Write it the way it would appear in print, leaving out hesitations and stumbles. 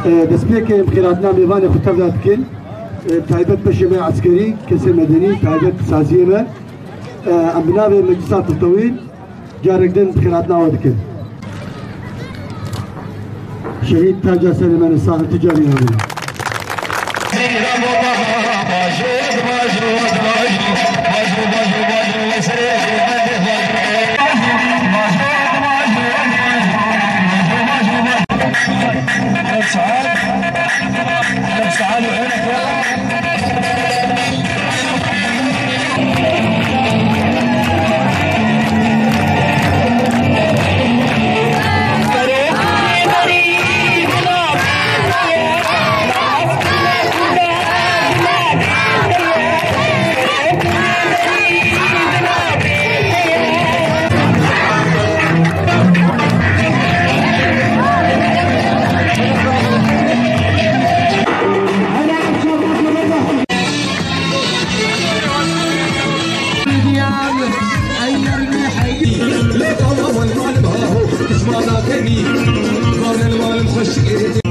دەستپێکە خێراتنا میێوانی خوتەبدا دکەین تایبەت بەشێمە عسکەری کەسێ مەدەنی تایبەت سازیێمە ئەم بناوێ مەجلیسا تەویل جارێکدن خێراتناوە دکەین شهید تاجا سلیمان ساحل تجاری هذا لا والله والله ما هو اسمع ذاك قال المال مخش